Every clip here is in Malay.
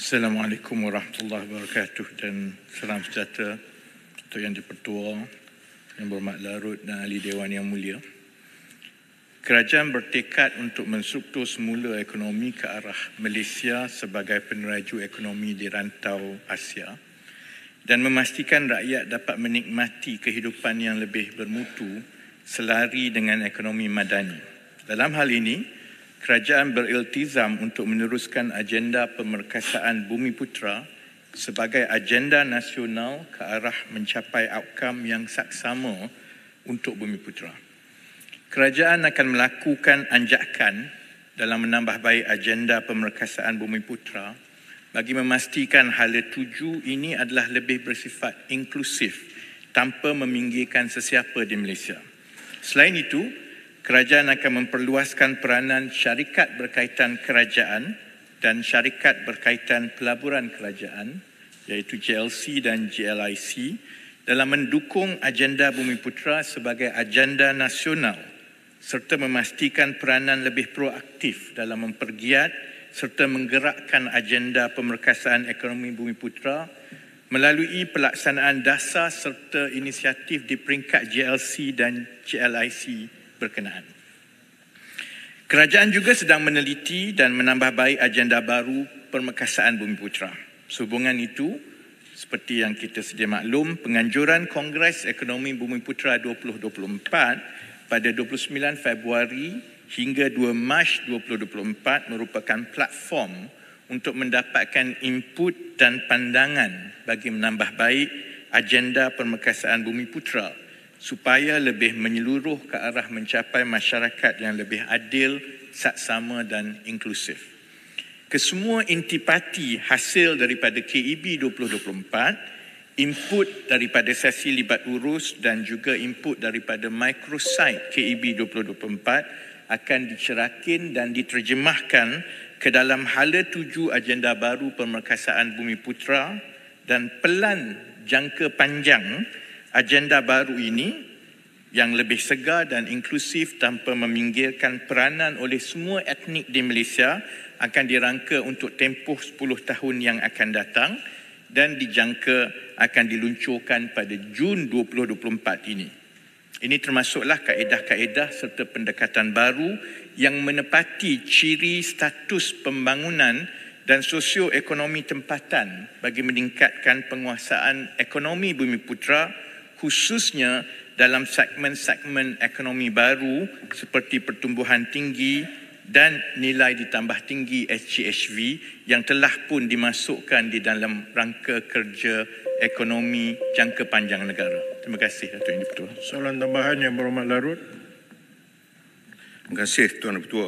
Assalamualaikum warahmatullahi wabarakatuh dan salam sejahtera untuk Yang di-Pertua, Yang Berhormat Larut dan Ahli Dewan Yang Mulia. Kerajaan bertekad untuk menstruktur semula ekonomi ke arah Malaysia sebagai peneraju ekonomi di rantau Asia dan memastikan rakyat dapat menikmati kehidupan yang lebih bermutu selari dengan ekonomi madani. Dalam hal ini, kerajaan beriltizam untuk meneruskan agenda pemerkasaan Bumiputera sebagai agenda nasional ke arah mencapai outcome yang saksama untuk Bumiputera. Kerajaan akan melakukan anjakan dalam menambah baik agenda pemerkasaan Bumiputera bagi memastikan hala tuju ini adalah lebih bersifat inklusif tanpa meminggirkan sesiapa di Malaysia. Selain itu, kerajaan akan memperluaskan peranan syarikat berkaitan kerajaan dan syarikat berkaitan pelaburan kerajaan iaitu JLC dan JLIC dalam mendukung agenda Bumiputera sebagai agenda nasional serta memastikan peranan lebih proaktif dalam mempergiat serta menggerakkan agenda pemerkasaan ekonomi Bumiputera melalui pelaksanaan dasar serta inisiatif di peringkat JLC dan JLIC berkenaan. Kerajaan juga sedang meneliti dan menambah baik agenda baru pemerkasaan Bumiputera. Sehubungan itu, seperti yang kita sedia maklum, penganjuran Kongres Ekonomi Bumiputera 2024 pada 29 Februari hingga 2 Mac 2024 merupakan platform untuk mendapatkan input dan pandangan bagi menambah baik agenda pemerkasaan Bumiputera supaya lebih menyeluruh ke arah mencapai masyarakat yang lebih adil, saksama dan inklusif. Kesemua intipati hasil daripada KEB 2024, input daripada sesi libat urus dan juga input daripada microsite KEB 2024 akan dicerakin dan diterjemahkan ke dalam hala tuju agenda baru pemerkasaan Bumiputera dan pelan jangka panjang agenda baru ini yang lebih segar dan inklusif tanpa meminggirkan peranan oleh semua etnik di Malaysia akan dirangka untuk tempoh 10 tahun yang akan datang dan dijangka akan diluncurkan pada Jun 2024 ini. Ini termasuklah kaedah-kaedah serta pendekatan baru yang menepati ciri status pembangunan dan sosioekonomi tempatan bagi meningkatkan penguasaan ekonomi Bumiputera khususnya dalam segmen-segmen ekonomi baru seperti pertumbuhan tinggi dan nilai ditambah tinggi SGHV yang telah pun dimasukkan di dalam rangka kerja ekonomi jangka panjang negara. Terima kasih Datuk Yang di-Pertua. Soalan tambahan Yang Berhormat Larut. Terima kasih Tuan Ketua.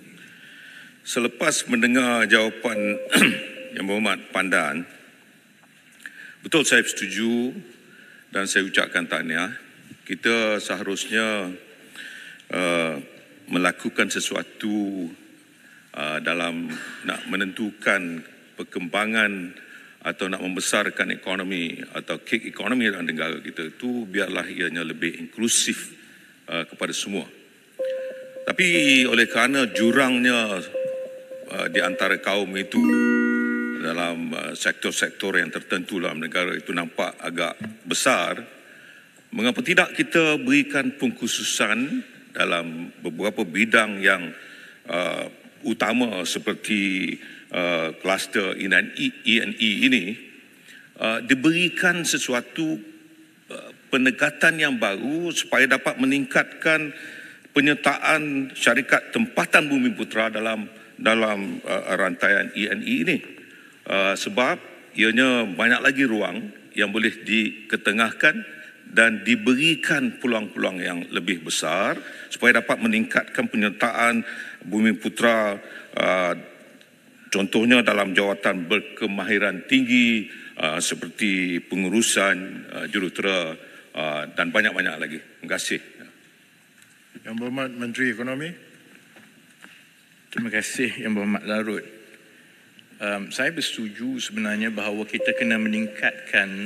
Selepas mendengar jawapan Yang Berhormat Pandan, betul saya setuju dan saya ucapkan tahniah. Kita seharusnya melakukan sesuatu dalam nak menentukan perkembangan atau nak membesarkan ekonomi atau kick ekonomi dalam negara kita itu biarlah ianya lebih inklusif kepada semua. Tapi oleh kerana jurangnya di antara kaum itu dalam sektor-sektor yang tertentu dalam negara itu nampak agak besar, mengapa tidak kita berikan pengkhususan dalam beberapa bidang yang utama seperti kluster E&E ini, diberikan sesuatu pendekatan yang baru supaya dapat meningkatkan penyertaan syarikat tempatan Bumiputera dalam rantaian E&E ini. Sebab ianya banyak lagi ruang yang boleh diketengahkan dan diberikan peluang-peluang yang lebih besar supaya dapat meningkatkan penyertaan Bumiputera, contohnya dalam jawatan berkemahiran tinggi seperti pengurusan jurutera dan banyak-banyak lagi. Terima kasih. Yang Berhormat Menteri Ekonomi. Terima kasih Yang Berhormat Larut. Saya bersetuju sebenarnya bahawa kita kena meningkatkan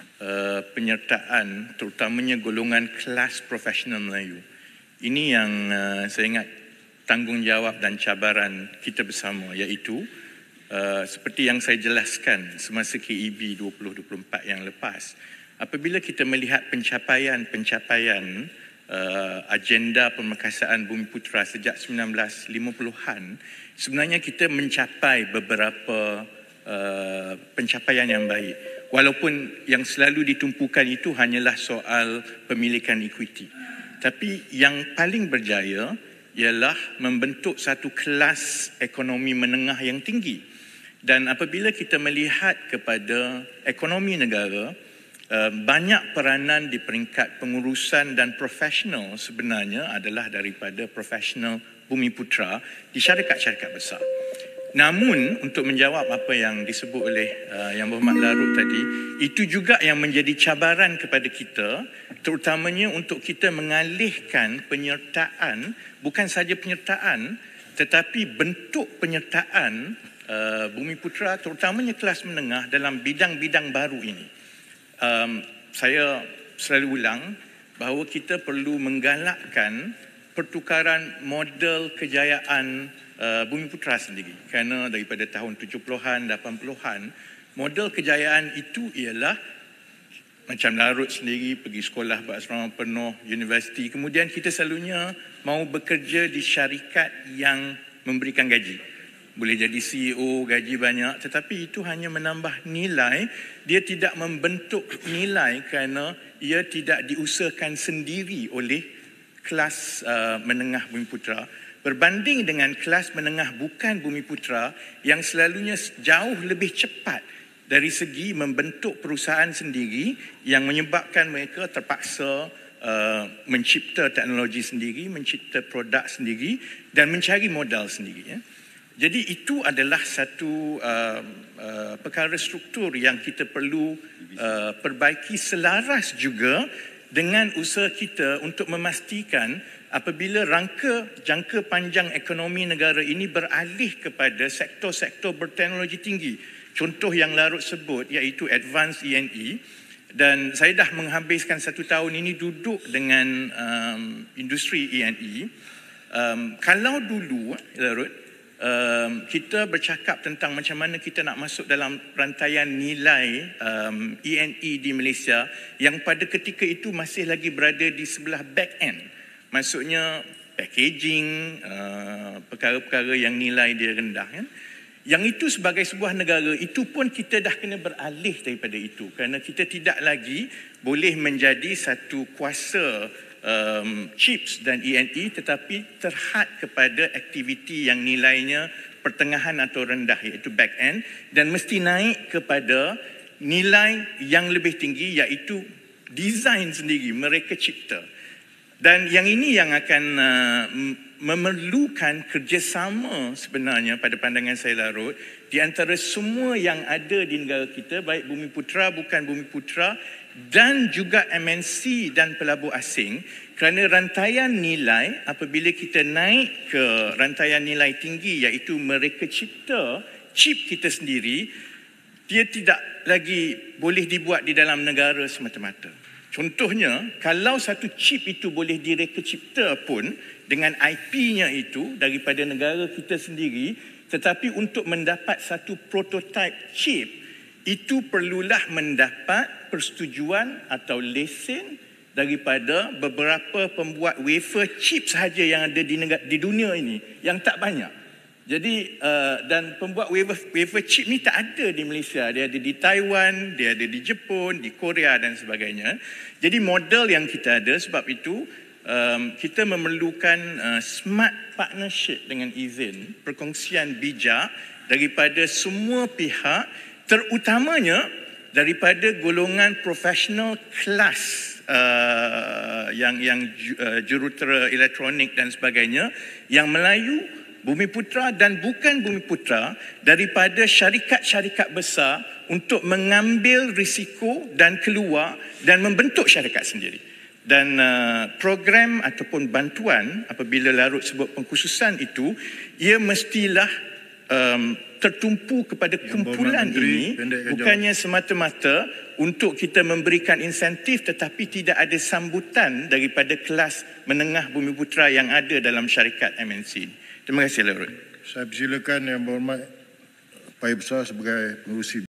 penyertaan terutamanya golongan kelas profesional Melayu. Ini yang saya ingat tanggungjawab dan cabaran kita bersama, iaitu seperti yang saya jelaskan semasa KEB 2024 yang lepas, apabila kita melihat pencapaian agenda pemerkasaan Bumiputera sejak 1950-an, sebenarnya kita mencapai beberapa pencapaian yang baik. Walaupun yang selalu ditumpukan itu hanyalah soal pemilikan equity. Tapi yang paling berjaya ialah membentuk satu kelas ekonomi menengah yang tinggi. Dan apabila kita melihat kepada ekonomi negara, banyak peranan di peringkat pengurusan dan profesional sebenarnya adalah daripada profesional Bumiputera di syarikat-syarikat besar. Namun untuk menjawab apa yang disebut oleh Yang Berhormat Larut tadi, itu juga yang menjadi cabaran kepada kita, terutamanya untuk kita mengalihkan penyertaan, bukan saja penyertaan tetapi bentuk penyertaan Bumiputera terutamanya kelas menengah dalam bidang-bidang baru ini. Saya selalu ulang bahawa kita perlu menggalakkan pertukaran model kejayaan Bumiputera sendiri, kerana daripada tahun 70-an, 80-an, model kejayaan itu ialah macam Larut sendiri pergi sekolah berasrama penuh, universiti, kemudian kita selalunya mau bekerja di syarikat yang memberikan gaji. Boleh jadi CEO, gaji banyak, tetapi itu hanya menambah nilai, dia tidak membentuk nilai kerana ia tidak diusahakan sendiri oleh kelas menengah Bumiputera. Berbanding dengan kelas menengah bukan Bumiputera yang selalunya jauh lebih cepat dari segi membentuk perusahaan sendiri yang menyebabkan mereka terpaksa mencipta teknologi sendiri, mencipta produk sendiri dan mencari modal sendiri. Ya. Jadi itu adalah satu perkara struktur yang kita perlu perbaiki selaras juga dengan usaha kita untuk memastikan apabila jangka panjang ekonomi negara ini beralih kepada sektor-sektor berteknologi tinggi. Contoh yang Larut sebut iaitu Advanced E&E, dan saya dah menghabiskan 1 tahun ini duduk dengan industri E&E. Kalau dulu Larut, kita bercakap tentang macam mana kita nak masuk dalam rantaian nilai E&E di Malaysia yang pada ketika itu masih lagi berada di sebelah back end. Maksudnya packaging, perkara-perkara yang nilai dia rendah. Kan? Yang itu sebagai sebuah negara, itu pun kita dah kena beralih daripada itu. Kerana kita tidak lagi boleh menjadi satu kuasa chips dan E&E tetapi terhad kepada aktiviti yang nilainya pertengahan atau rendah iaitu back end dan mesti naik kepada nilai yang lebih tinggi iaitu design sendiri, mereka cipta. Dan yang ini yang akan memerlukan kerjasama sebenarnya pada pandangan saya Larut di antara semua yang ada di negara kita, baik Bumiputera, bukan Bumiputera dan juga MNC dan pelabur asing, kerana rantaian nilai apabila kita naik ke rantaian nilai tinggi iaitu mereka cipta chip kita sendiri, dia tidak lagi boleh dibuat di dalam negara semata-mata. Contohnya, kalau satu chip itu boleh direka cipta pun dengan IP-nya itu daripada negara kita sendiri, tetapi untuk mendapat satu prototype chip, itu perlulah mendapat persetujuan atau lesen daripada beberapa pembuat wafer chip sahaja yang ada di dunia ini, yang tak banyak. Jadi dan pembuat wafer chip ni tak ada di Malaysia, dia ada di Taiwan, dia ada di Jepun, di Korea dan sebagainya. Jadi model yang kita ada, sebab itu kita memerlukan smart partnership dengan izin, perkongsian bijak daripada semua pihak, terutamanya daripada golongan profesional kelas yang jurutera elektronik dan sebagainya, yang Melayu, Bumiputera dan bukan Bumiputera, daripada syarikat-syarikat besar untuk mengambil risiko dan keluar dan membentuk syarikat sendiri. Dan program ataupun bantuan apabila Larut sebut pengkhususan itu, ia mestilah tertumpu kepada kumpulan ini, bukannya semata-mata untuk kita memberikan insentif tetapi tidak ada sambutan daripada kelas menengah Bumiputera yang ada dalam syarikat MNC. Terima kasih Larut. Saya persilakan Yang Berhormat payah besar sebagai pengurusi